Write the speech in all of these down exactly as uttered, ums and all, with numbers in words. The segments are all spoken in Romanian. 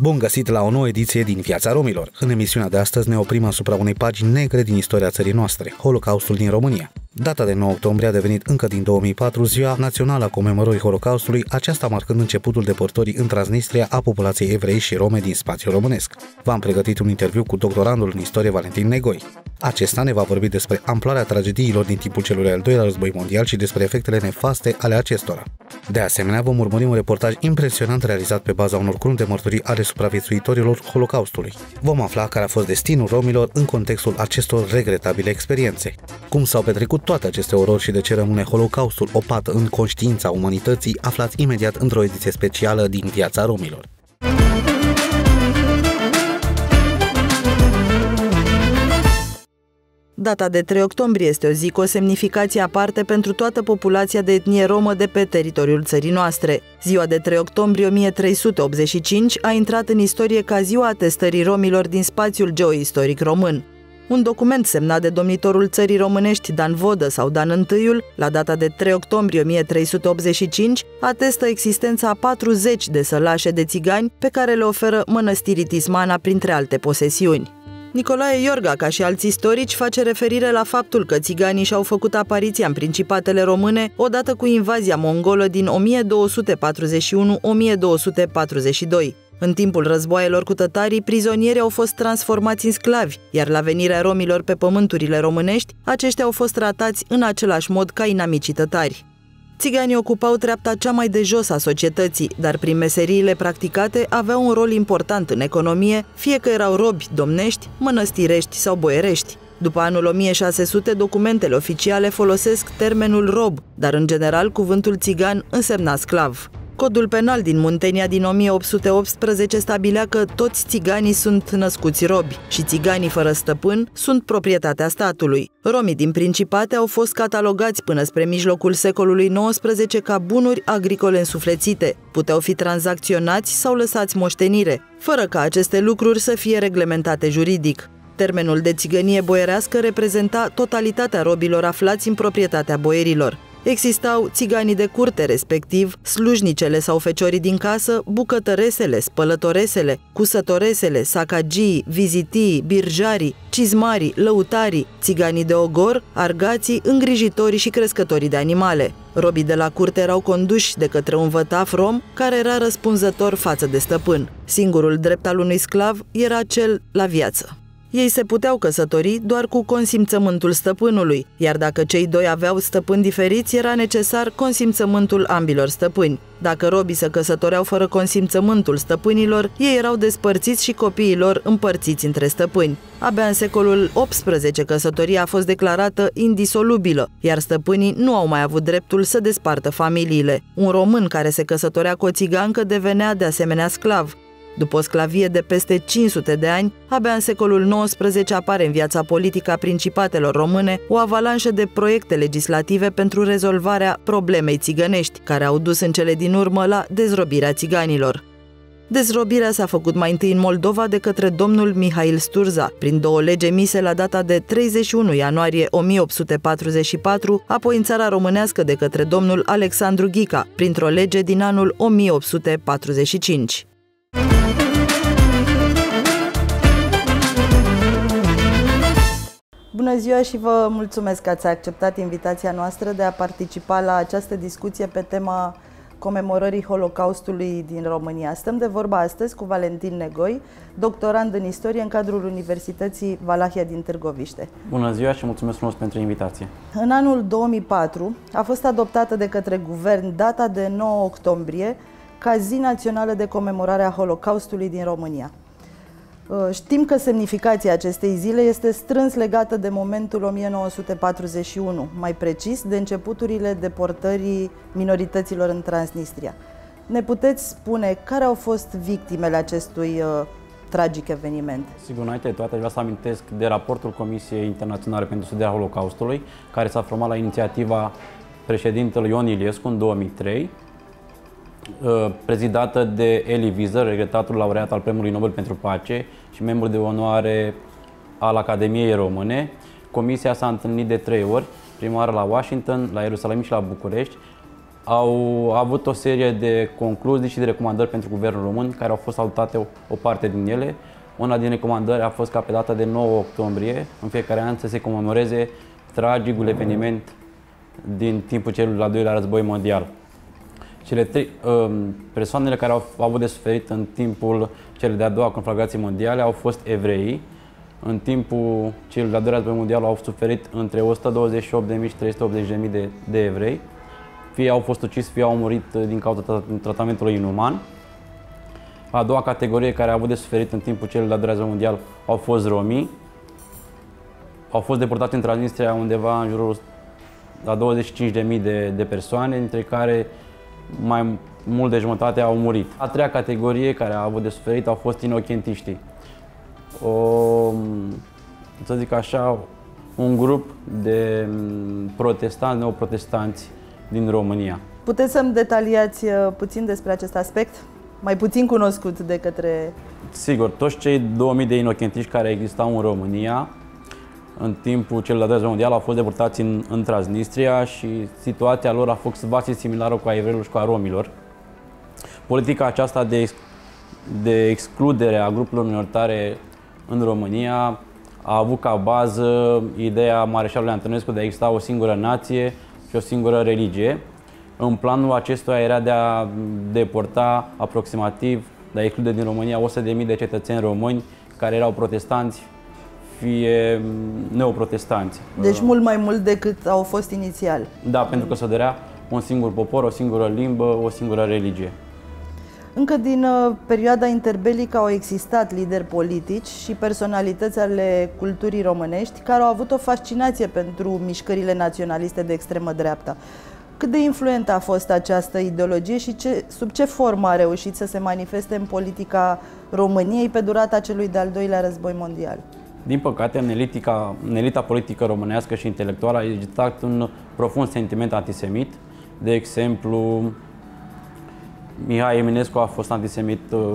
Bun găsit la o nouă ediție din Viața Romilor. În emisiunea de astăzi ne oprim asupra unei pagini negre din istoria țării noastre, Holocaustul din România. Data de nouă octombrie a devenit încă din două mii patru ziua națională a comemorării Holocaustului, aceasta marcând începutul deportării în Transnistria a populației evrei și rome din spațiul românesc. V-am pregătit un interviu cu doctorandul în istorie Valentin Negoi. Acesta ne va vorbi despre amploarea tragediilor din timpul celui al doilea război mondial și despre efectele nefaste ale acestora. De asemenea, vom urmări un reportaj impresionant realizat pe baza unor crunte mărturii ale supraviețuitorilor Holocaustului. Vom afla care a fost destinul romilor în contextul acestor regretabile experiențe. Cum s-au petrecut toate aceste orori și de ce rămâne Holocaustul o pată în conștiința umanității, aflați imediat într-o ediție specială din Viața Romilor. Data de trei octombrie este o zi cu o semnificație aparte pentru toată populația de etnie romă de pe teritoriul țării noastre. Ziua de trei octombrie o mie trei sute optzeci și cinci a intrat în istorie ca ziua atestării romilor din spațiul geoistoric român. Un document semnat de domnitorul țării românești Dan Vodă sau Dan I, la data de trei octombrie o mie trei sute optzeci și cinci, atestă existența a patruzeci de sălașe de țigani pe care le oferă mănăstirii Tismana printre alte posesiuni. Nicolae Iorga, ca și alți istorici, face referire la faptul că țiganii și-au făcut apariția în principatele române odată cu invazia mongolă din o mie două sute patruzeci și unu - o mie două sute patruzeci și doi. În timpul războaielor cu tătarii, prizonierii au fost transformați în sclavi, iar la venirea romilor pe pământurile românești, aceștia au fost tratați în același mod ca inamicii tătari. Țiganii ocupau treapta cea mai de jos a societății, dar prin meseriile practicate aveau un rol important în economie, fie că erau robi domnești, mănăstirești sau boierești. După anul o mie șase sute, documentele oficiale folosesc termenul rob, dar în general cuvântul țigan însemna sclav. Codul penal din Muntenia din o mie opt sute optsprezece stabilea că toți țiganii sunt născuți robi și țiganii fără stăpân sunt proprietatea statului. Romii din Principate au fost catalogați până spre mijlocul secolului nouăsprezece ca bunuri agricole însuflețite, puteau fi tranzacționați sau lăsați moștenire, fără ca aceste lucruri să fie reglementate juridic. Termenul de țigănie boierească reprezenta totalitatea robilor aflați în proprietatea boierilor. Existau țiganii de curte, respectiv slujnicele sau feciorii din casă, bucătăresele, spălătoresele, cusătoresele, sacagii, vizitii, birjarii, cizmarii, lăutarii, țiganii de ogor, argații, îngrijitorii și crescătorii de animale. Robii de la curte erau conduși de către un vătaf rom care era răspunzător față de stăpân. Singurul drept al unui sclav era cel la viață. Ei se puteau căsători doar cu consimțământul stăpânului, iar dacă cei doi aveau stăpâni diferiți, era necesar consimțământul ambilor stăpâni. Dacă robii se căsătoreau fără consimțământul stăpânilor, ei erau despărțiți și copiii lor împărțiți între stăpâni. Abia în secolul optsprezece căsătoria a fost declarată indisolubilă, iar stăpânii nu au mai avut dreptul să despartă familiile. Un român care se căsătorea cu o țigancă devenea de asemenea sclav. După o sclavie de peste cinci sute de ani, abia în secolul nouăsprezece apare în viața politică a principatelor române o avalanșă de proiecte legislative pentru rezolvarea problemei țigănești, care au dus în cele din urmă la dezrobirea țiganilor. Dezrobirea s-a făcut mai întâi în Moldova de către domnul Mihail Sturza, prin două legi emise la data de treizeci și unu ianuarie o mie opt sute patruzeci și patru, apoi în țara românească de către domnul Alexandru Ghica, printr-o lege din anul o mie opt sute patruzeci și cinci. Bună ziua și vă mulțumesc că ați acceptat invitația noastră de a participa la această discuție pe tema comemorării Holocaustului din România. Stăm de vorba astăzi cu Valentin Negoi, doctorand în istorie în cadrul Universității Valahia din Târgoviște. Bună ziua și mulțumesc frumos pentru invitație. În anul două mii patru a fost adoptată de către guvern data de nouă octombrie ca zi națională de comemorare a Holocaustului din România. Știm că semnificația acestei zile este strâns legată de momentul o mie nouă sute patruzeci și unu, mai precis de începuturile deportării minorităților în Transnistria. Ne puteți spune care au fost victimele acestui uh, tragic eveniment? Sigur, înainte de toate, vreau să amintesc de raportul Comisiei Internaționale pentru Studierea Holocaustului, care s-a format la inițiativa președintelui Ion Iliescu în două mii trei, prezidată de Elie Wiesel, regretatul laureat al Premiului Nobel pentru Pace și membru de onoare al Academiei Române. Comisia s-a întâlnit de trei ori, prima oară la Washington, la Ierusalim și la București, au avut o serie de concluzii și de recomandări pentru Guvernul Român, care au fost salutate o, o parte din ele. Una din recomandări a fost ca pe data de nouă octombrie, în fiecare an, să se comemoreze tragicul eveniment din timpul celui de-al doilea război mondial. Cele trei um, persoanele care au avut de suferit în timpul celei de-a doua conflagrații mondiale au fost evreii. În timpul celui de-al doilea război mondial au suferit între o sută douăzeci și opt de mii și trei sute optzeci de mii de, de evrei. Fie au fost ucis, fie au murit din cauza tratamentului inuman. A doua categorie care a avut de suferit în timpul celui de-al doilea război mondial au fost romii. Au fost deportați în Transnistria undeva în jurul la douăzeci și cinci de mii de, de persoane, dintre care mai mult de jumătate au murit. A treia categorie care a avut de suferit au fost inochentiștii. O, să zic așa, un grup de protestanți, neoprotestanți din România. Puteți să-mi detaliați puțin despre acest aspect? Mai puțin cunoscut de către... Sigur, toți cei două mii de inochentiști care existau în România în timpul celui de-al doilea mondial au fost deportați în, în Transnistria și situația lor a fost vast similară cu a evreilor și cu a romilor. Politica aceasta de, de excludere a grupurilor minoritare în România a avut ca bază ideea Mareșalului Antonescu de a exista o singură nație și o singură religie. În planul acestuia era de a deporta aproximativ, de a exclude din România o sută de mii de cetățeni români care erau protestanți, fie neoprotestanți. Deci mult mai mult decât au fost inițial. Da, pentru că se dorea un singur popor, o singură limbă, o singură religie. Încă din uh, perioada interbelică au existat lideri politici și personalități ale culturii românești care au avut o fascinație pentru mișcările naționaliste de extremă dreapta. Cât de influentă a fost această ideologie și ce, sub ce formă a reușit să se manifeste în politica României pe durata celui de-al doilea război mondial? Din păcate, în, elitica, în elita politică românească și intelectuală a existat un profund sentiment antisemit. De exemplu, Mihai Eminescu a fost antisemit,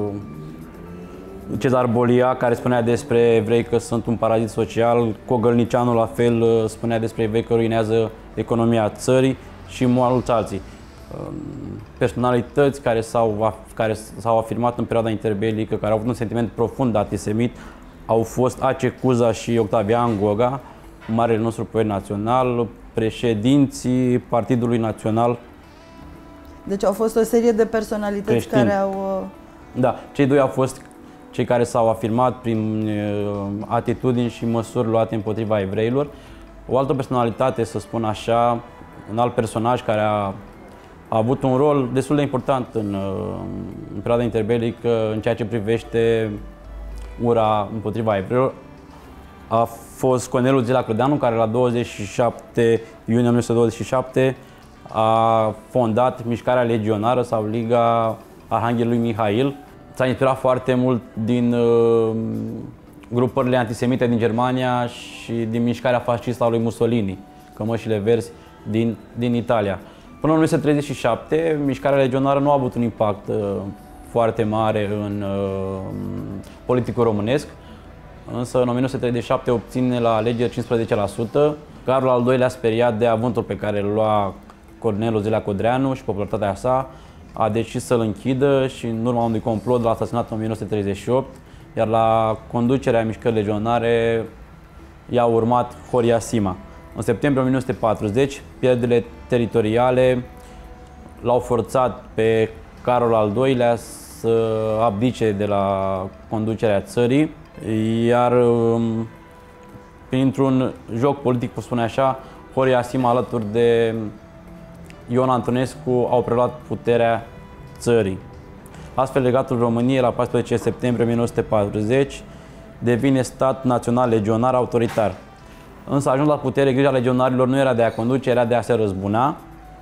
Cezar Bolia, care spunea despre evrei că sunt un parazit social, Cogălnicianu la fel spunea despre evrei că ruinează economia țării și mulți alții. Personalități care s-au care s-au afirmat în perioada interbelică, care au avut un sentiment profund antisemit, au fost Ace Cuza și Octavian Goga, marele nostru poet național, președinții Partidului Național. Deci au fost o serie de personalități creștini care au... Da, cei doi au fost cei care s-au afirmat prin atitudini și măsuri luate împotriva evreilor. O altă personalitate, să spun așa, un alt personaj care a, a avut un rol destul de important în, în perioada interbelică în ceea ce privește ura împotriva evreilor, a fost Corneliu Zila Clădeanu, care la douăzeci și șapte iunie o mie nouă sute douăzeci și șapte a fondat Mișcarea Legionară sau Liga Arhanghelului Mihail. S-a inspirat foarte mult din uh, grupările antisemite din Germania și din mișcarea fascistă a lui Mussolini, Cămășile Verzi din, din Italia. Până în o mie nouă sute treizeci și șapte, Mișcarea Legionară nu a avut un impact uh, foarte mare în uh, politicul românesc, însă în o mie nouă sute treizeci și șapte obține la alegeri cincisprezece la sută. Carol al doilea, speriat de avântul pe care îl lua Corneliu Zilea Codreanu și popularitatea sa, a decis să-l închidă și în urma unui complot l-a asasinat în o mie nouă sute treizeci și opt, iar la conducerea Mișcării Legionare i-a urmat Horia Sima. În septembrie o mie nouă sute patruzeci, pierderile teritoriale l-au forțat pe Carol al doilea să abdice de la conducerea țării, iar printr-un joc politic, pot spune așa, Horia Sima alături de Ion Antonescu au preluat puterea țării. Astfel, Regatul României, la paisprezece septembrie o mie nouă sute patruzeci, devine stat național legionar autoritar. Însă, ajuns la putere, grija legionarilor nu era de a conduce, era de a se răzbuna.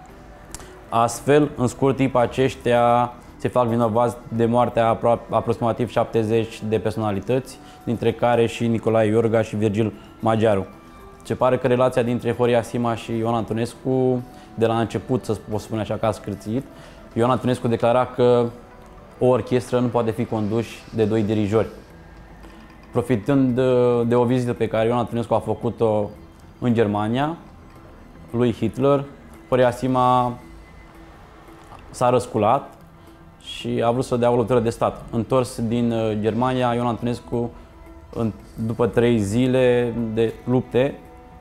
Astfel, în scurt timp, aceștia se fac vinovați de moartea aproximativ șaptezeci de personalități, dintre care și Nicolae Iorga și Virgil Magiaru. Se pare că relația dintre Horia Sima și Ion Antonescu, de la început, să pot spune așa, că a scârțit. Ion Antonescu declara că o orchestră nu poate fi condusă de doi dirijori. Profitând de o vizită pe care Ion Antonescu a făcut-o în Germania, lui Hitler, Horia Sima s-a răsculat și a vrut să dea o lovitură de stat. Întors din Germania, Ion Antonescu, în, după trei zile de lupte,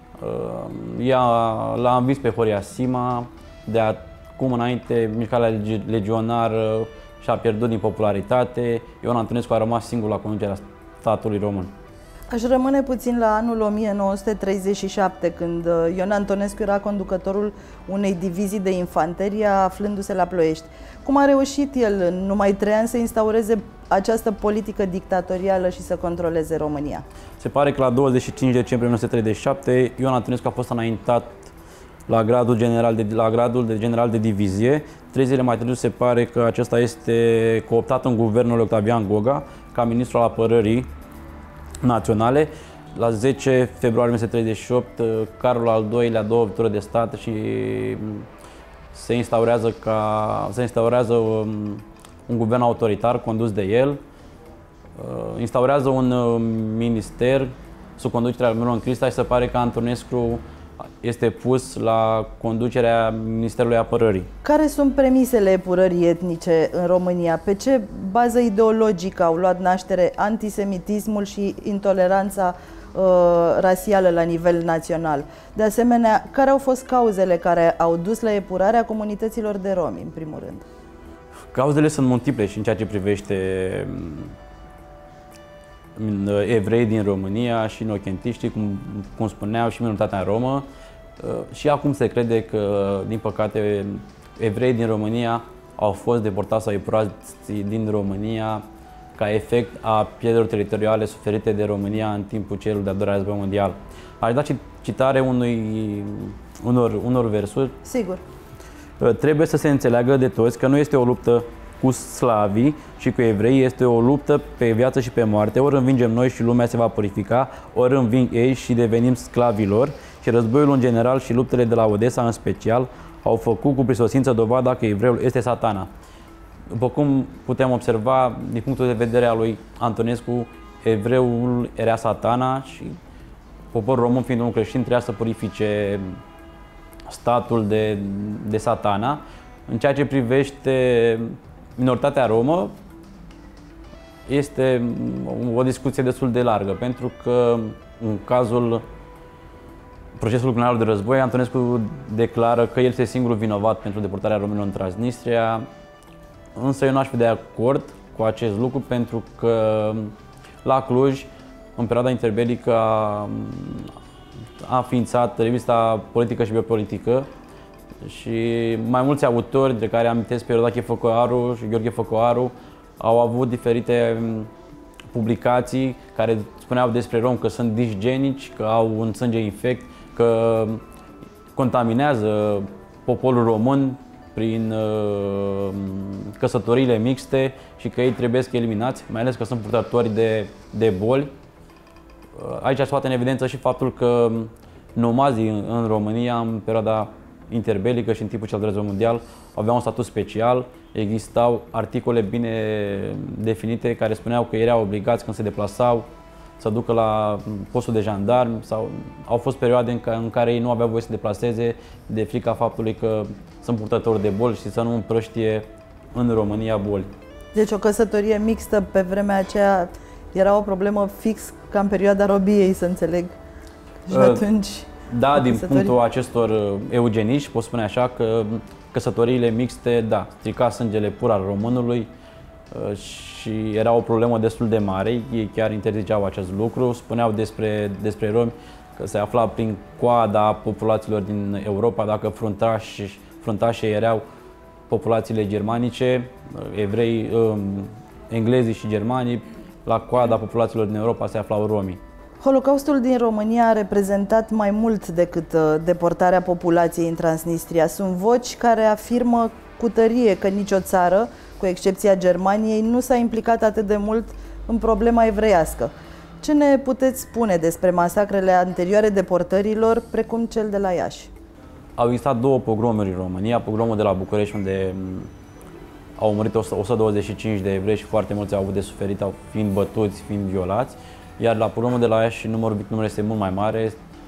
l-a învins pe Horia Sima. De acum înainte, mișcarea legionară și-a pierdut din popularitate. Ion Antonescu a rămas singur la conducerea statului român. Aș rămâne puțin la anul o mie nouă sute treizeci și șapte, când Ion Antonescu era conducătorul unei divizii de infanterie aflându-se la Ploiești. Cum a reușit el în numai trei ani să instaureze această politică dictatorială și să controleze România? Se pare că la douăzeci și cinci decembrie o mie nouă sute treizeci și șapte Ion Antonescu a fost înaintat la gradul, general de, la gradul de general de divizie. Trei zile mai târziu se pare că acesta este cooptat în guvernul Octavian Goga ca ministru al apărării naționale. La zece februarie o mie nouă sute treizeci și opt, Carol al doilea a doua lovitură de stat și se instaurează, ca, se instaurează un, un guvern autoritar condus de el. Instaurează un minister sub conducerea lui Miron Crista și se pare că Antonescu este pus la conducerea Ministerului Apărării. Care sunt premisele epurării etnice în România? Pe ce bază ideologică au luat naștere antisemitismul și intoleranța uh, rasială la nivel național? De asemenea, care au fost cauzele care au dus la epurarea comunităților de romi, în primul rând? Cauzele sunt multiple și în ceea ce privește evrei din România și inocentiștii, cum, cum spuneau, și minoritatea romă. Și acum se crede că, din păcate, evrei din România au fost deportați sau epurați din România ca efect a pierderilor teritoriale suferite de România în timpul celui de-al doilea război mondial. Aș da citare unui, unor, unor versuri. Sigur. Trebuie să se înțeleagă de toți că nu este o luptă cu slavii și cu evrei, este o luptă pe viață și pe moarte. Ori învingem noi și lumea se va purifica, ori înving ei și devenim sclavii lor. Și războiul în general și luptele de la Odessa în special au făcut cu prisosință dovada că evreul este Satana. După cum putem observa, din punctul de vedere al lui Antonescu, evreul era Satana și poporul român, fiind un creștin, trebuia să purifice statul de, de Satana. În ceea ce privește minoritatea romă, este o discuție destul de largă, pentru că în cazul procesului penal de război, Antonescu declară că el este singurul vinovat pentru deportarea românilor în Transnistria, însă eu nu aș fi de acord cu acest lucru, pentru că la Cluj, în perioada interbelică, a, a înființat revista Politică și Biopolitică și mai mulți autori, dintre care amintesc pe Rodache Făcoaru și Gheorghe Făcoaru, au avut diferite publicații care spuneau despre romi că sunt disgenici, că au un sânge infect, că contaminează poporul român prin uh, căsătoriile mixte și că ei trebuie să eliminați, mai ales că sunt purtători de, de boli. Aici a scoate în evidență și faptul că nomazii în, în România, în perioada interbelică și în timpul cel de război mondial, aveau un statut special. Existau articole bine definite care spuneau că erau obligați când se deplasau să ducă la postul de jandarmi, sau au fost perioade în care, în care ei nu aveau voie să se deplaseze de frica faptului că sunt purtători de boli și să nu împrăștie în România boli. Deci o căsătorie mixtă pe vremea aceea era o problemă fix ca în perioada robiei, să înțeleg. Și atunci... Da, din punctul acestor eugeniști pot spune așa că căsătoriile mixte, da, strica sângele pur al românului și era o problemă destul de mare. Ei chiar interziceau acest lucru, spuneau despre, despre romi că se afla prin coada populațiilor din Europa, dacă fruntași, fruntașii erau populațiile germanice, evrei, englezii și germanii, la coada populațiilor din Europa se aflau romii. Holocaustul din România a reprezentat mai mult decât deportarea populației în Transnistria. Sunt voci care afirmă cu tărie că nicio țară, cu excepția Germaniei, nu s-a implicat atât de mult în problema evreiască. Ce ne puteți spune despre masacrele anterioare deportărilor, precum cel de la Iași? Au existat două pogromuri în România. Pogromul de la București, unde au murit o sută douăzeci și cinci de evrei și foarte mulți au avut de suferit, au fiind bătuți, fiind violați. Iar la pogromul de la Iași numărul victimelor este mult mai mare.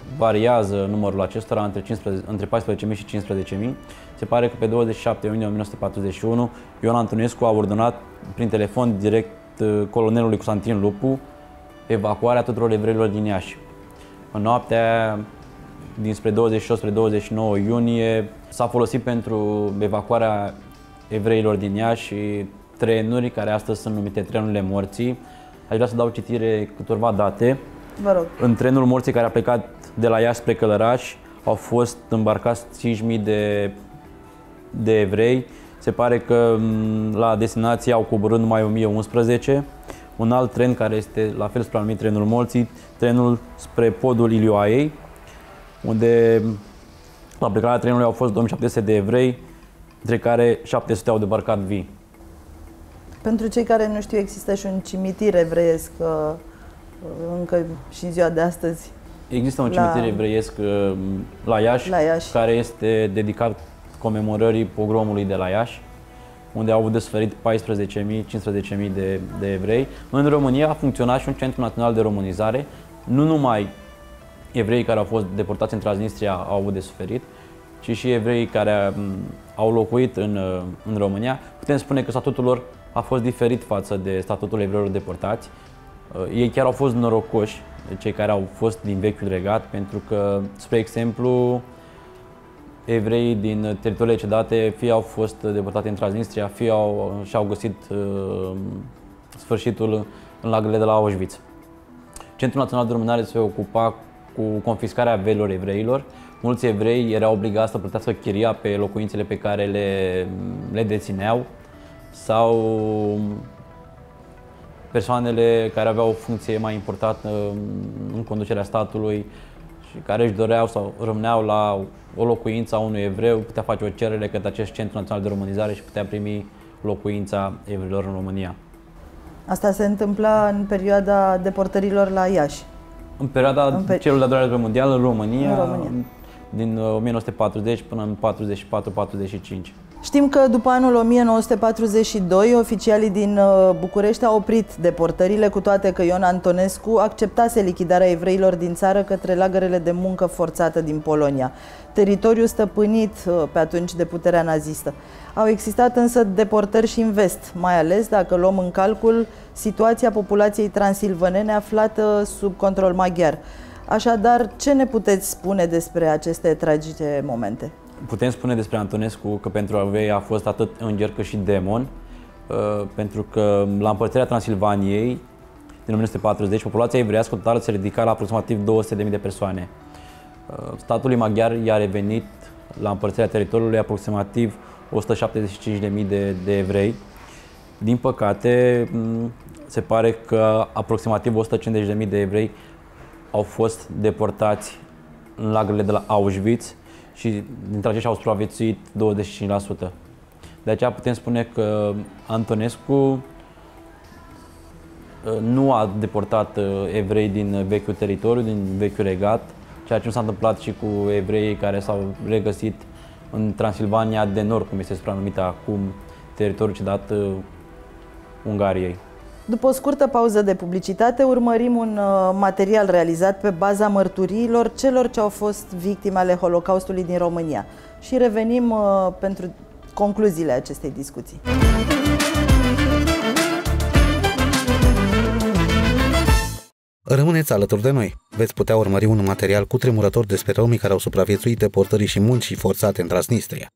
variază numărul acestora între, cincisprezece, între paisprezece mii și cincisprezece mii. Se pare că pe douăzeci și șapte iunie o mie nouă sute patruzeci și unu Ion Antonescu a ordonat prin telefon direct colonelului Constantin Lupu evacuarea tuturor evreilor din Iași. În noaptea dinspre douăzeci și opt spre douăzeci și nouă iunie s-a folosit pentru evacuarea evreilor din Iași trenuri care astăzi sunt numite trenurile morții. Aș vrea să dau citire câteva date. Vă rog. În trenul morții care a plecat de la Iași spre Călăraș au fost îmbarcați cinci mii de, de evrei. Se pare că la destinație au coborât numai o mie unsprezece. Un alt tren care este la fel supranumit trenul morții, trenul spre podul Ilioaiei, unde la plecarea trenului au fost două mii șapte sute de evrei, dintre care șapte sute au debarcat vii. Pentru cei care nu știu, există și un cimitir evreiesc încă și în ziua de astăzi. Există un cimitir la... evreiesc la Iași, la Iași, care este dedicat comemorării pogromului de la Iași, unde au avut de suferit paisprezece mii - cincisprezece mii de, de evrei. În România a funcționat și un centru național de românizare. Nu numai evreii care au fost deportați în Transnistria au avut de suferit, ci și evreii care au locuit în, în România. Putem spune că statutul lor a fost diferit față de statutul evreilor deportați. Ei chiar au fost norocoși, cei care au fost din vechiul regat, pentru că, spre exemplu, evreii din teritoriile cedate fie au fost deportate în Transnistria, fie au, și-au găsit uh, sfârșitul în lagările de la Auschwitz. Centrul Național de Românare se ocupa cu confiscarea averilor evreilor. Mulți evrei erau obligați să plătească chiria pe locuințele pe care le, le dețineau, sau persoanele care aveau o funcție mai importantă în conducerea statului și care își doreau sau rămâneau la o locuință a unui evreu, putea face o cerere către acest Centru Național de Românizare și putea primi locuința evreilor în România. Asta se întâmpla în perioada deportărilor la Iași. În perioada în pe... celor de-al doilea război mondial în România, în România, din o mie nouă sute patruzeci până în patruzeci și patru patruzeci și cinci. Știm că după anul o mie nouă sute patruzeci și doi, oficialii din București au oprit deportările, cu toate că Ion Antonescu acceptase lichidarea evreilor din țară către lagărele de muncă forțată din Polonia, teritoriu stăpânit pe atunci de puterea nazistă. Au existat însă deportări și în vest, mai ales dacă luăm în calcul situația populației transilvanene aflată sub control maghiar. Așadar, ce ne puteți spune despre aceste tragice momente? Putem spune despre Antonescu că pentru evrei a fost atât înger cât și demon, pentru că la împărțirea Transilvaniei din o mie nouă sute patruzeci, populația evreiască totală se ridica la aproximativ două sute de mii de persoane. Statului maghiar i-a revenit la împărțirea teritoriului aproximativ o sută șaptezeci și cinci de mii de, de evrei. Din păcate, se pare că aproximativ o sută cincizeci de mii de evrei au fost deportați în lagările de la Auschwitz și dintre aceștia au supraviețuit douăzeci și cinci la sută. De aceea putem spune că Antonescu nu a deportat evrei din vechiul teritoriu, din vechiul regat, ceea ce nu s-a întâmplat și cu evreii care s-au regăsit în Transilvania de Nord, cum este supranumită acum, teritoriul cedat Ungariei. După o scurtă pauză de publicitate, urmărim un material realizat pe baza mărturiilor celor ce au fost victime ale Holocaustului din România și revenim pentru concluziile acestei discuții. Rămâneți alături de noi. Veți putea urmări un material cutremurător despre romii care au supraviețuit deportării și muncii forțate în Transnistria.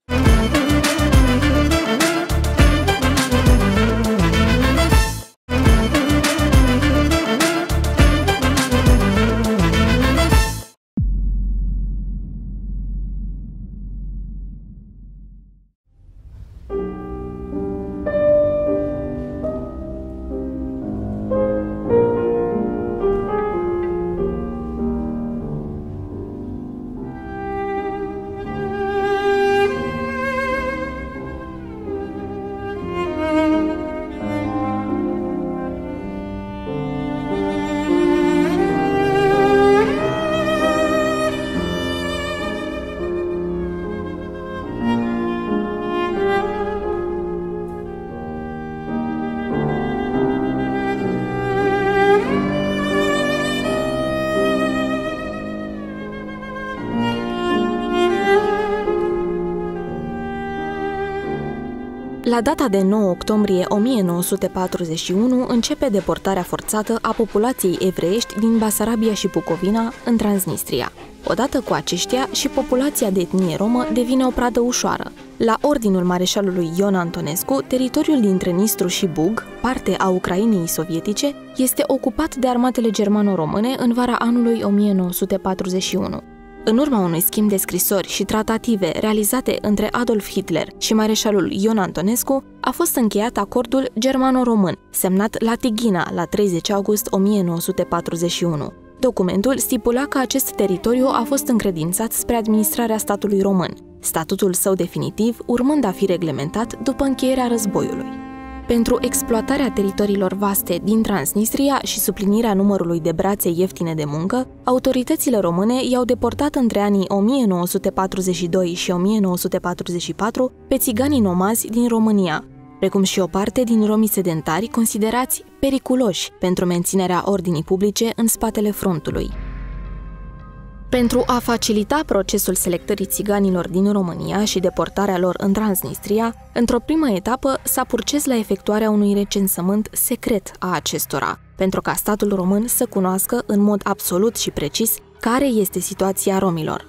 La data de nouă octombrie o mie nouă sute patruzeci și unu începe deportarea forțată a populației evreiești din Basarabia și Bucovina în Transnistria. Odată cu aceștia, și populația de etnie romă devine o pradă ușoară. La ordinul mareșalului Ion Antonescu, teritoriul dintre Nistru și Bug, parte a Ucrainei sovietice, este ocupat de armatele germano-române în vara anului o mie nouă sute patruzeci și unu. În urma unui schimb de scrisori și tratative realizate între Adolf Hitler și mareșalul Ion Antonescu, a fost încheiat acordul germano-român, semnat la Tighina la treizeci august o mie nouă sute patruzeci și unu. Documentul stipula că acest teritoriu a fost încredințat spre administrarea statului român, statutul său definitiv urmând a fi reglementat după încheierea războiului. Pentru exploatarea teritoriilor vaste din Transnistria și suplinirea numărului de brațe ieftine de muncă, autoritățile române i-au deportat între anii o mie nouă sute patruzeci și doi și o mie nouă sute patruzeci și patru pe țiganii nomazi din România, precum și o parte din romii sedentari considerați periculoși pentru menținerea ordinii publice în spatele frontului. Pentru a facilita procesul selectării țiganilor din România și deportarea lor în Transnistria, într-o primă etapă s-a purces la efectuarea unui recensământ secret a acestora, pentru ca statul român să cunoască în mod absolut și precis care este situația romilor.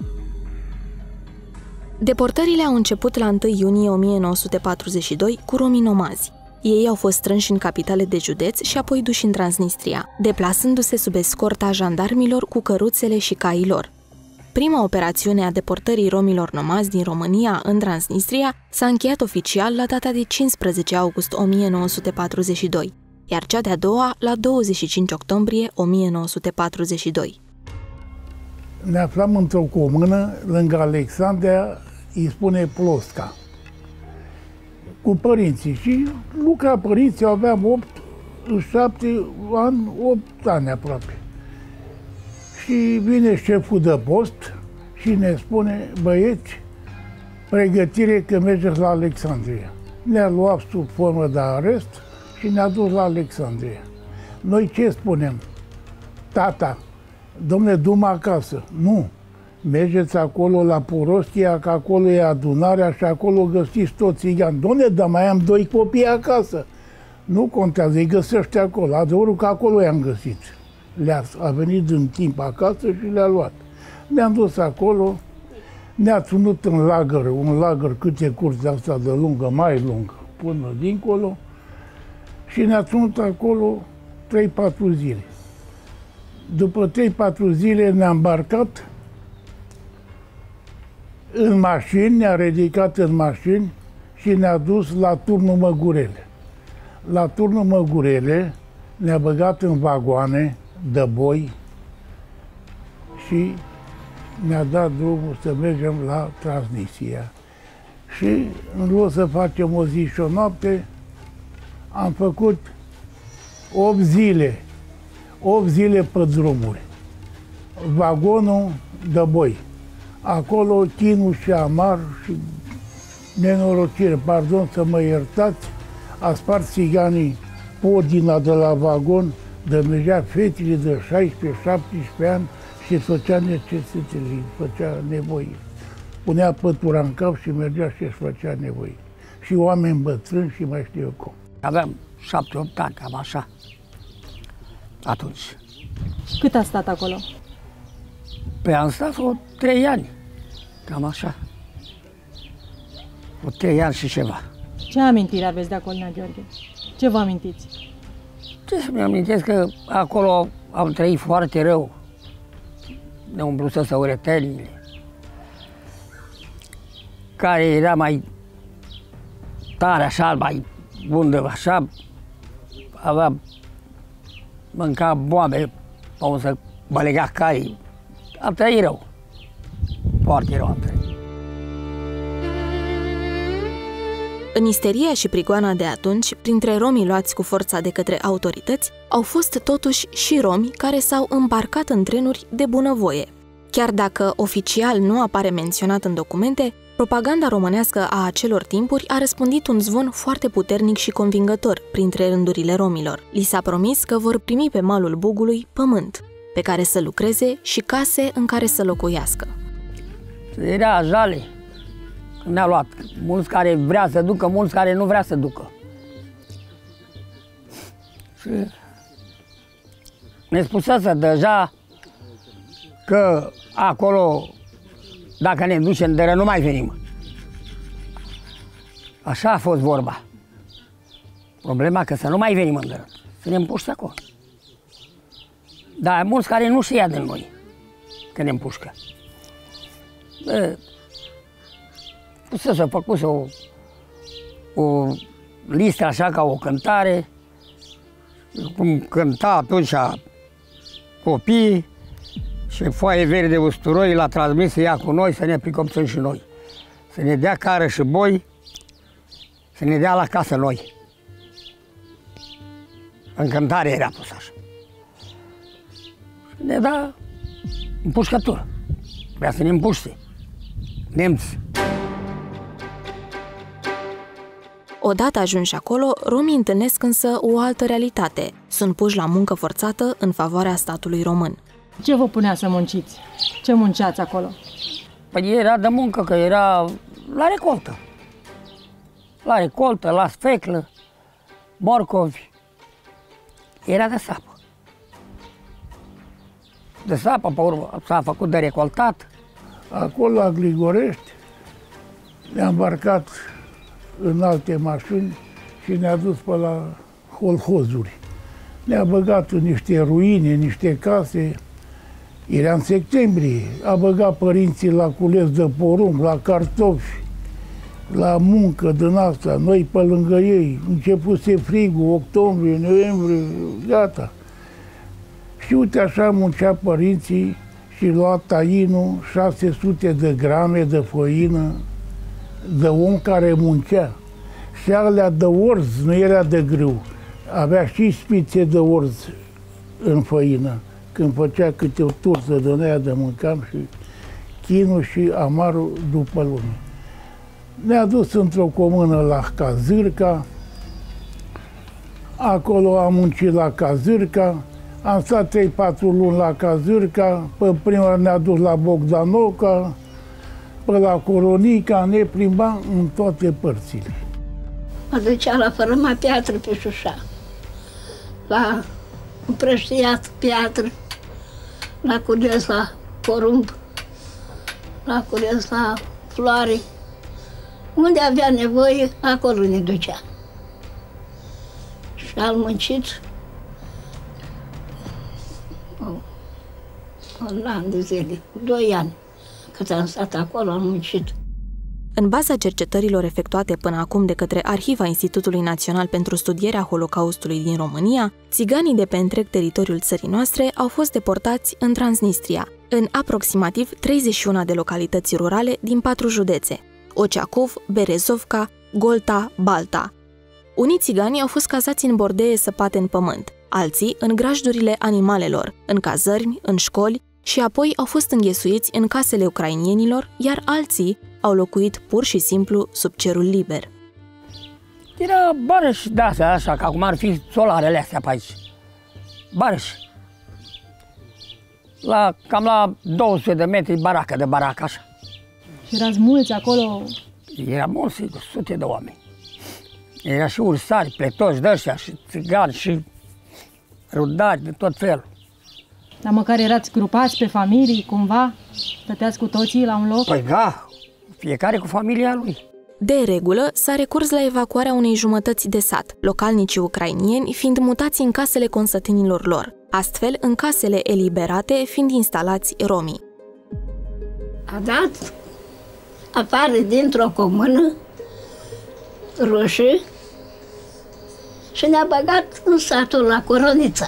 Deportările au început la întâi iunie o mie nouă sute patruzeci și doi cu romii nomazi. Ei au fost strânși în capitale de județ și apoi duși în Transnistria, deplasându-se sub escorta jandarmilor cu căruțele și caii lor. Prima operațiune a deportării romilor nomazi din România în Transnistria s-a încheiat oficial la data de cincisprezece august o mie nouă sute patruzeci și doi, iar cea de-a doua la douăzeci și cinci octombrie o mie nouă sute patruzeci și doi. Ne aflam într-o comună lângă Alexandria, îi spune Plosca, cu părinții, și lucra părinții, aveam opt, șapte ani, opt ani aproape. Și vine șeful de post și ne spune: băieți, pregătire că mergeți la Alexandria. Ne-a luat sub formă de arest și ne-a dus la Alexandria. Noi ce spunem? Tata, dom'le, du-mă acasă. Nu, mergeți acolo la Poroschia, că acolo e adunarea și acolo găsiți toți țigani. Dom'le, dar mai am doi copii acasă. Nu contează, îi găsește acolo. Adevărul că acolo i-am găsit. Le-a a venit în timp acasă și le-a luat. Ne-am dus acolo, ne-a ținut în lagăr, un lagăr câte curți asta de lungă, mai lungă, până dincolo, și ne-a ținut acolo trei patru zile. După trei patru zile ne-a îmbarcat în mașini, ne-a ridicat în mașini și ne-a dus la turnul Măgurele. La turnul Măgurele ne-a băgat în vagoane de boi și ne-a dat drumul să mergem la Transnistria. Și în loc să facem o zi și o noapte, am făcut opt zile, opt zile pe drumuri. Vagonul de boi. Acolo chinul și amar și nenorocire, pardon să mă iertați, a spart țiganii podina de la vagon, de mergea fetele de șaisprezece șaptesprezece ani și făcea necesitățile, făcea nevoie. Punea pătura în cap și mergea și își făcea nevoie. Și oameni bătrâni și mai știu eu cum. Aveam șapte opt ani, cam așa, atunci. Cât a stat acolo? Păi am stat vreo trei ani, cam așa. Vreo trei ani și ceva. Ce amintire aveți de acolo, Nea Gheorghe? Ce vă amintiți? Ce să-mi amintesc, că acolo am trăit foarte rău. Ne umbrusese uretelile. Care era mai tare, așa, mai bundă, așa, avea, mânca boabe, pe unde să bălegea caii. Am trăit rău. Foarte rău am trăit. În isteria și prigoana de atunci, printre romii luați cu forța de către autorități, au fost totuși și romi care s-au îmbarcat în trenuri de bunăvoie. Chiar dacă oficial nu apare menționat în documente, propaganda românească a acelor timpuri a răspândit un zvon foarte puternic și convingător printre rândurile romilor. Li s-a promis că vor primi pe malul Bugului pământ, pe care să lucreze și case în care să locuiască. Era jale. Ne-a luat. Mulți care vrea să ducă, mulți care nu vrea să ducă. Și ne spusese deja că acolo, dacă ne ducem de ră, nu mai venim. Așa a fost vorba. Problema că să nu mai venim în dără, să ne împuște acolo. Dar mulți care nu știa de noi că ne împușcă. Să se făcuse o, o listă așa ca o cântare, cum cânta atunci copiii, și foaie verde usturoi l-a transmis să ia cu noi, să ne pricopțăm și noi. Să ne dea cară și boi, să ne dea la casă noi. În cântare era pus așa. Și ne da împușcătură. Vrea să ne împuște. Nemți. Odată ajunși acolo, romii întâlnesc însă o altă realitate. Sunt puși la muncă forțată în favoarea statului român. Ce vă punea să munciți? Ce munceați acolo? Păi era de muncă, că era la recoltă. La recoltă, la sfeclă, morcovi. Era de sapă. De sapă, pe urmă, s-a făcut de recoltat. Acolo, la Grigorești, ne-a îmbarcat în alte mașini și ne-a dus pe la holhozuri. Ne-a băgat în niște ruine, în niște case. Era în septembrie. A băgat părinții la cules de porumb, la cartofi, la muncă din asta. Noi pe lângă ei. Începuse frigul, octombrie, noiembrie, gata. Și uite așa muncea părinții și lua tainul, șase sute de grame de făină, de om care muncea. Și alea de orz, nu era de grâu. Avea și spițe de orz în făină. Când făcea câte o tursă de aia de mâncam și chinul și amarul după lume. Ne-a dus într-o comună la Cazârca. Acolo am muncit la Cazârca. Am stat trei patru luni la Cazârca. Pe prima oară ne-a dus la Bogdanovca, pe la Coronica, ne plimbam în toate părțile. Mă ducea la Fărâma Piatră pe Șușa, la împrăștiat piatră, la cules la porumb, la cules la floare. Unde avea nevoie, acolo ne ducea. Și am muncit un an de zile, doi ani, cât am stat acolo, am muncit. În baza cercetărilor efectuate până acum de către Arhiva Institutului Național pentru Studierea Holocaustului din România, țiganii de pe întreg teritoriul țării noastre au fost deportați în Transnistria, în aproximativ treizeci și unu de localități rurale din patru județe: Oceacov, Berezovca, Golta, Balta. Unii țigani au fost cazați în bordee săpate în pământ, alții în grajdurile animalelor, în cazărmi, în școli și apoi au fost înghesuiți în casele ucrainienilor, iar alții au locuit pur și simplu sub cerul liber. Era barăși de astea, așa, ca cum ar fi solarele astea pe aici. Barăși. La, cam la două sute de metri baracă de baracă, așa. Și erați mulți acolo? Era mulți, sigur, sute de oameni. Era și ursari, pletoși de ăștia, și țigani, și rudari de tot felul. Dar măcar erați grupați pe familii, cumva? Stăteați cu toții la un loc? Păi da, fiecare cu familia lui. De regulă, s-a recurs la evacuarea unei jumătăți de sat, localnicii ucrainieni fiind mutați în casele consătenilor lor, astfel în casele eliberate fiind instalați romii. A dat afară dintr-o comună roșii și ne-a băgat în satul la Coronița.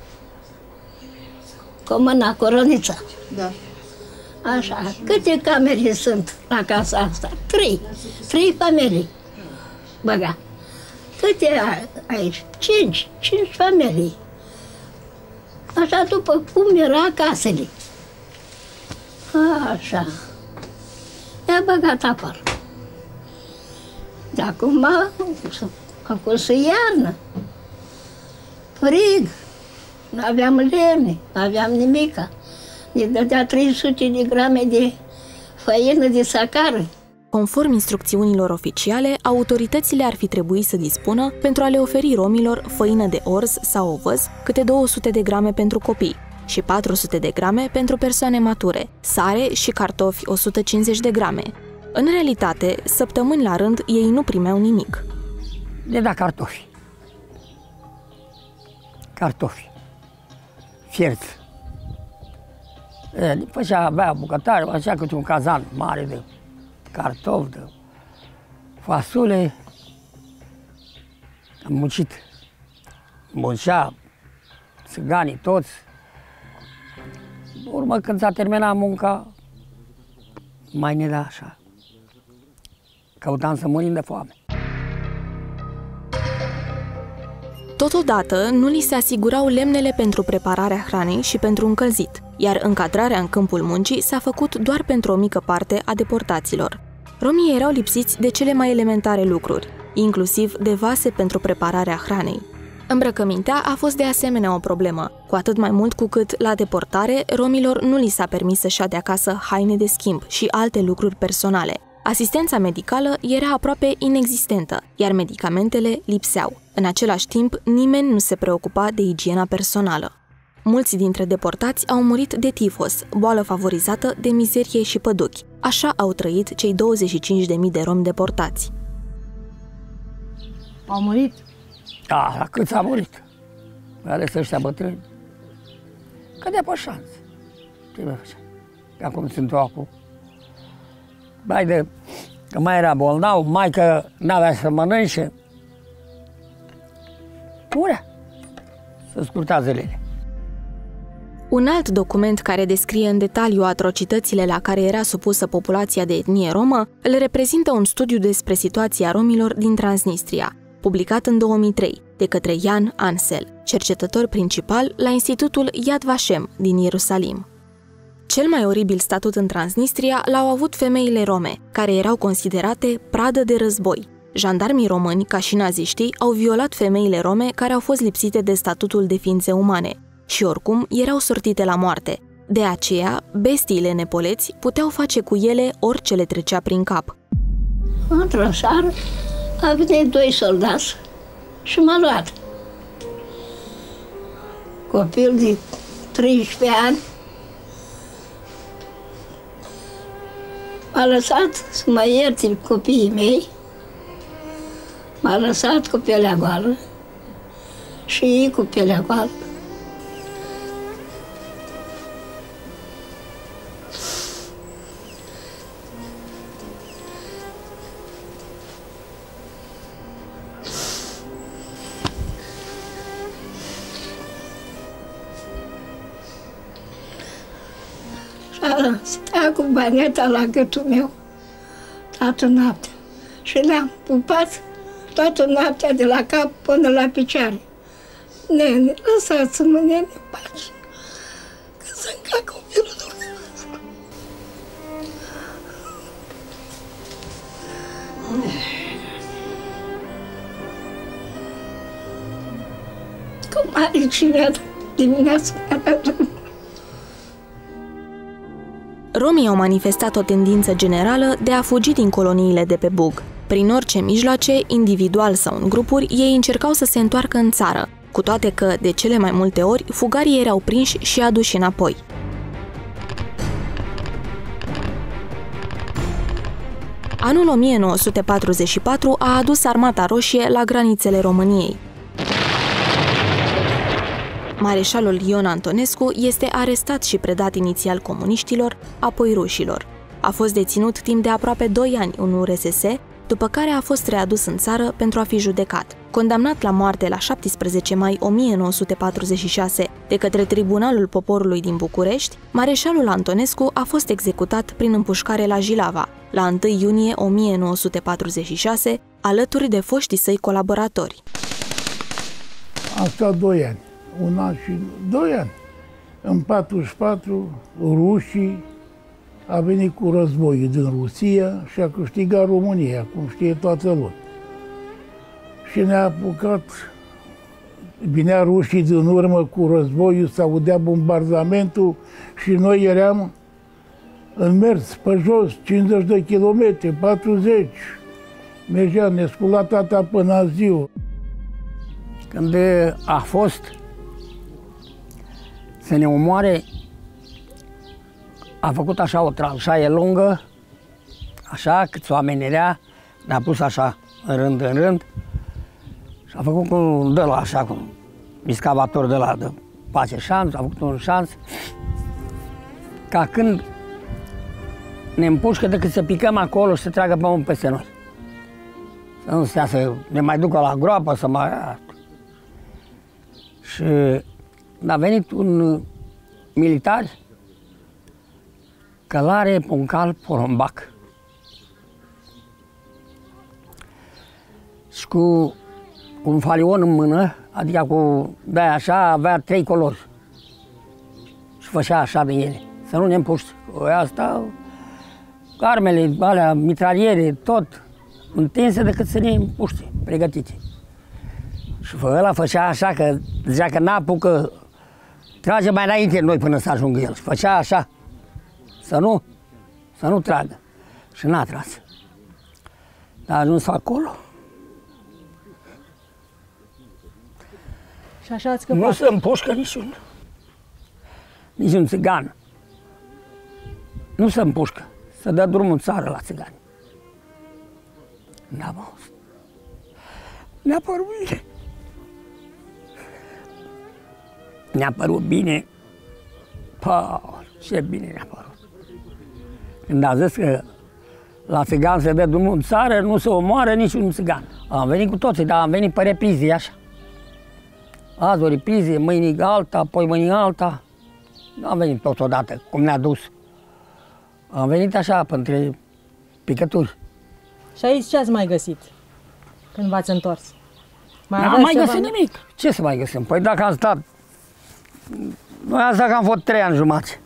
Comuna Coronița. Da. Așa. Câte camere sunt la casa asta? Trei. Trei familii. Băga. Câte aici? Cinci. Cinci familii. Așa după cum era casele. Așa. Ne-a băgat afară. De acum, acum se iarnă. Frig. Nu aveam lemne, nu aveam nimica. Ne dădea trei sute de grame de făină de sacară. Conform instrucțiunilor oficiale, autoritățile ar fi trebuit să dispună pentru a le oferi romilor făină de orz sau ovăz, câte două sute de grame pentru copii și patru sute de grame pentru persoane mature, sare și cartofi o sută cincizeci de grame. În realitate, săptămâni la rând, ei nu primeau nimic. Le da cartofi. Cartofi. Fierți. Le făcea, avea bucătare, făcea câte un cazan mare de cartofi, de fasole. Am muncit. Muncea, țiganii toți. Urmă, când s-a terminat munca, mai ne da așa. Căutam să murim de foame. Totodată, nu li se asigurau lemnele pentru prepararea hranei și pentru încălzit, iar încadrarea în câmpul muncii s-a făcut doar pentru o mică parte a deportaților. Romii erau lipsiți de cele mai elementare lucruri, inclusiv de vase pentru prepararea hranei. Îmbrăcămintea a fost de asemenea o problemă, cu atât mai mult cu cât, la deportare, romilor nu li s-a permis să-și ia de acasă haine de schimb și alte lucruri personale. Asistența medicală era aproape inexistentă, iar medicamentele lipseau. În același timp, nimeni nu se preocupa de igiena personală. Mulți dintre deportați au murit de tifos, boală favorizată de mizerie și păduchi. Așa au trăit cei douăzeci și cinci de mii de romi deportați. Au murit? Da, la cât s-a murit? Mai ales ăștia bătrâni. Cădea pe șanțe. Ce mai făcea? Că acum sunt eu acum. Bai de că mai era bolnav, mai că n-avea să mănânce. Murea. Să scurta zilele. Un alt document care descrie în detaliu atrocitățile la care era supusă populația de etnie romă îl reprezintă un studiu despre situația romilor din Transnistria, publicat în două mii trei de către Jan Ansel, cercetător principal la Institutul Yad Vashem din Ierusalim. Cel mai oribil statut în Transnistria l-au avut femeile rome, care erau considerate pradă de război. Jandarmii români, ca și naziștii, au violat femeile rome care au fost lipsite de statutul de ființe umane și oricum erau sortite la moarte. De aceea, bestiile nepoleți puteau face cu ele orice le trecea prin cap. Într-o seară a venit doi soldați și m-a luat. Copil de treisprezece ani. M-a lăsat să mă ierte copiii mei, m-a lăsat cu pielea goală și ei cu pielea goală. Stea cu baneta la gâtul meu toată noaptea și le-am pupat toată noaptea de la cap până la picioare. Nene, lăsați-mă, nene, în pace, că să-mi cac copilul dumneavoastră. Cu mare cine dimineața mea. Romii au manifestat o tendință generală de a fugi din coloniile de pe Bug. Prin orice mijloace, individual sau în grupuri, ei încercau să se întoarcă în țară, cu toate că, de cele mai multe ori, fugarii erau prinși și aduși înapoi. Anul o mie nouă sute patruzeci și patru a adus Armata Roșie la granițele României. Mareșalul Ion Antonescu este arestat și predat inițial comuniștilor, apoi rușilor. A fost deținut timp de aproape doi ani în U R S S, după care a fost readus în țară pentru a fi judecat. Condamnat la moarte la șaptesprezece mai o mie nouă sute patruzeci și șase de către Tribunalul Poporului din București, Mareșalul Antonescu a fost executat prin împușcare la Jilava, la întâi iunie o mie nouă sute patruzeci și șase, alături de foștii săi colaboratori. Am stat doi ani. Un an și doi ani. În patruzeci și patru, rușii a venit cu războiul din Rusia și a câștigat România, cum știe toată lumea. Și ne-a apucat, vinea rușii din urmă cu războiul, s-audea bombardamentul și noi eram în mers pe jos, cincizeci de kilometri, patruzeci. Mergea, ne scula tata până la ziua. Când a fost să ne omoare, a făcut așa o tranșaie lungă, așa, câți oameni era, ne-a pus așa, în rând, în rând, și a făcut un de la așa, cu un excavator de la de face șanț, a făcut un șanț, ca când ne împușcă decât să picăm acolo și să tragă pământ peste noi. Să nu stea să ne mai ducă la groapă, să mai... Și a venit un militar, călare, pe un cal, porumbac. Și cu un falion în mână, adică cu de-aia așa, avea trei colori. Și făcea așa de ele, să nu ne împuște. Cu asta, armele, alea, mitraliere, tot întinse decât să ne împuște, pregătite. Și ăla făcea așa, că zicea că n-apucă, trage mai înainte noi până să ajungă el. Și făcea așa, să nu, să nu tragă. Și n-a tras. Dar a ajuns acolo. Și așa ați scăpat. Nu se împușcă niciun, niciun țigan. Nu se împușcă, să dă drumul în țară la țigani. N-am auzit. Ne-a părut bine. Ne-a părut bine. Pă, ce bine ne-a părut. Când a zis că la țigan se dă drumul în țară, nu se omoară niciun țigan. Am venit cu toții, dar am venit pe reprizie, așa. Azi o reprizie, mâine alta, apoi mâine alta. Nu am venit totodată, cum ne-a dus. Am venit așa, între picături. Și aici ce ați mai găsit când v-ați întors? Mai N-am mai găsit nimic. Ce să mai găsim? Păi dacă am stat... Noi am stat că am fost trei ani jumătate.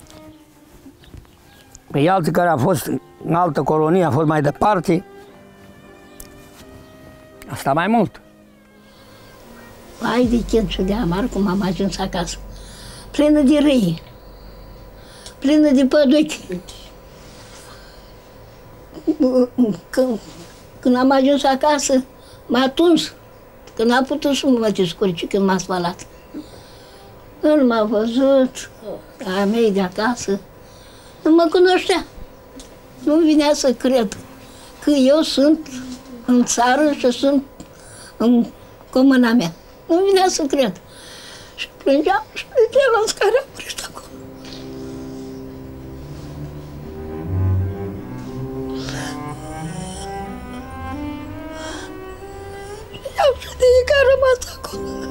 Păi alții care au fost în altă colonie, au fost mai departe, a stat mai mult. Hai de chin și de amar cum am ajuns acasă. Plină de râi, plină de păduchi. Când, când am ajuns acasă, m-a tuns, că n-a putut să mă descurce când m-a spălat. El m-a văzut, a mei de acasă, nu mă cunoștea. Nu vinea să cred că eu sunt în țară și sunt în comuna mea. Nu vinea să cred. Și plângea și plângea la scară, a murit acolo. I-am ședit că a rămas acolo.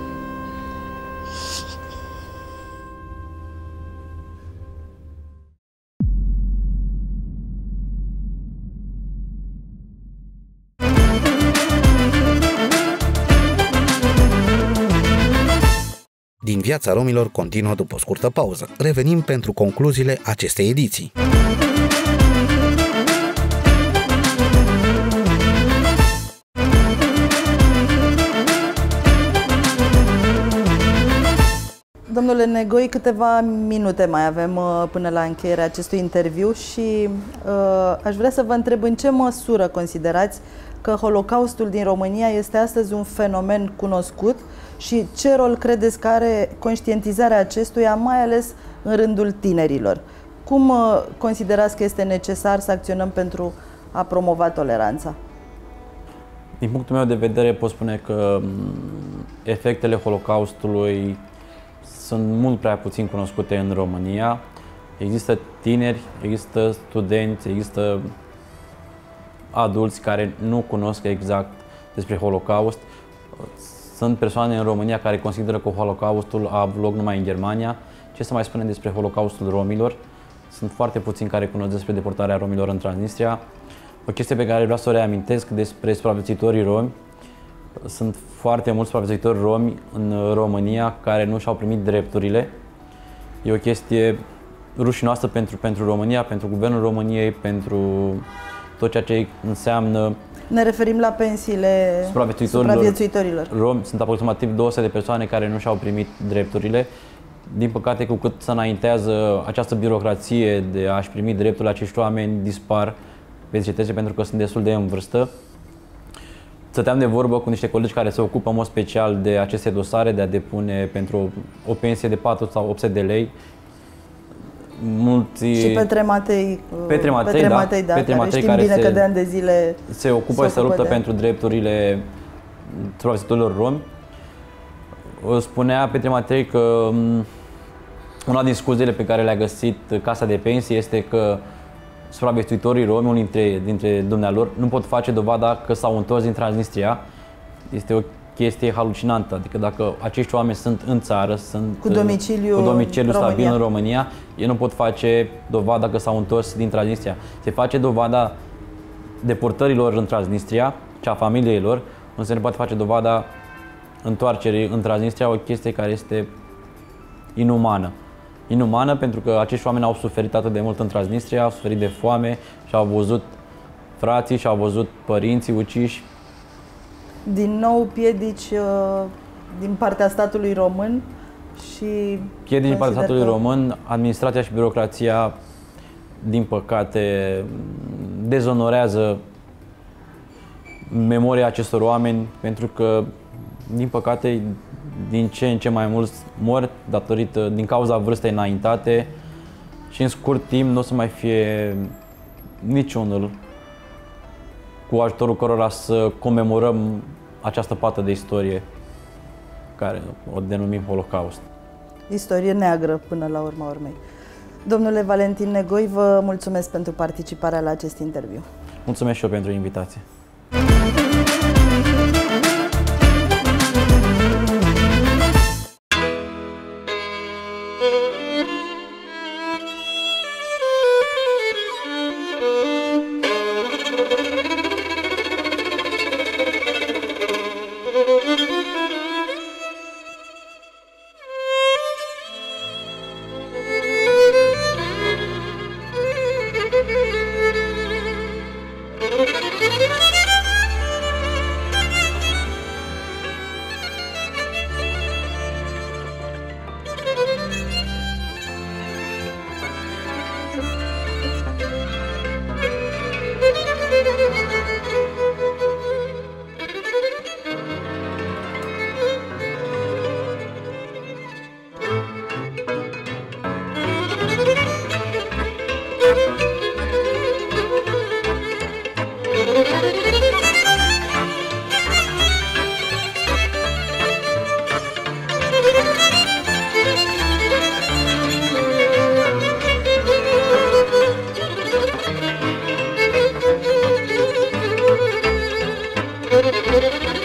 Din viața romilor continuă după o scurtă pauză. Revenim pentru concluziile acestei ediții. Domnule Negoi, câteva minute mai avem uh, până la încheierea acestui interviu și uh, aș vrea să vă întreb în ce măsură considerați că Holocaustul din România este astăzi un fenomen cunoscut și ce rol credeți că are conștientizarea acestuia, mai ales în rândul tinerilor? Cum uh, considerați că este necesar să acționăm pentru a promova toleranța? Din punctul meu de vedere pot spune că efectele Holocaustului sunt mult prea puțin cunoscute în România. Există tineri, există studenți, există adulți care nu cunosc exact despre Holocaust. Sunt persoane în România care consideră că Holocaustul a avut loc numai în Germania. Ce să mai spunem despre Holocaustul romilor? Sunt foarte puțini care cunosc despre deportarea romilor în Transnistria. O chestie pe care vreau să o reamintesc despre supraviețuitorii romi. Sunt foarte mulți supraviețuitori romi în România care nu și-au primit drepturile. E o chestie rușinoasă pentru, pentru România, pentru Guvernul României, pentru tot ceea ce înseamnă. Ne referim la pensiile supraviețuitorilor, supraviețuitorilor. romi. Sunt aproximativ două sute de persoane care nu și-au primit drepturile. din păcate, cu cât se înaintează această birocrație de a-și primi dreptul, acești oameni dispar pe cetățeni pentru că sunt destul de în vârstă. Stăteam de vorbă cu niște colegi care se ocupă în mod special de aceste dosare, de a depune pentru o pensie de patru sau opt sute de lei. Mulți... Și Petre Matei, Petre Matei, Petre da, Matei, da, Petre care Matei, știm care bine se, că de ani de zile se ocupă, se, se luptă de... pentru drepturile supraviețuitorilor romi. Spunea Petre Matei că una din scuzele pe care le-a găsit Casa de Pensii este că supraviețuitorii romi, unul dintre, dintre dumnealor, nu pot face dovada că s-au întors din Transnistria. Este o chestie halucinantă, adică dacă acești oameni sunt în țară, sunt cu domiciliu, cu domiciliu în stabil România. în România, ei nu pot face dovada că s-au întors din Transnistria. Se face dovada deportărilor în Transnistria, cea familiei lor, nu se ne poate face dovada întoarcerii în Transnistria, o chestie care este inumană. Inumană pentru că acești oameni au suferit atât de mult în Transnistria, au suferit de foame și au văzut frații și au văzut părinții uciși. Din nou piedici uh, din partea statului român și... Piedici din partea statului că... român, administrația și birocrația, din păcate, dezonorează memoria acestor oameni pentru că, din păcate, din ce în ce mai mulți mor datorită, din cauza vârstei înaintate și în scurt timp nu o să mai fie niciunul cu ajutorul cărora să comemorăm această pată de istorie care o denumim Holocaust. Istorie neagră până la urma urmei. Domnule Valentin Negoi, vă mulțumesc pentru participarea la acest interviu. Mulțumesc și eu pentru invitație. Thank you.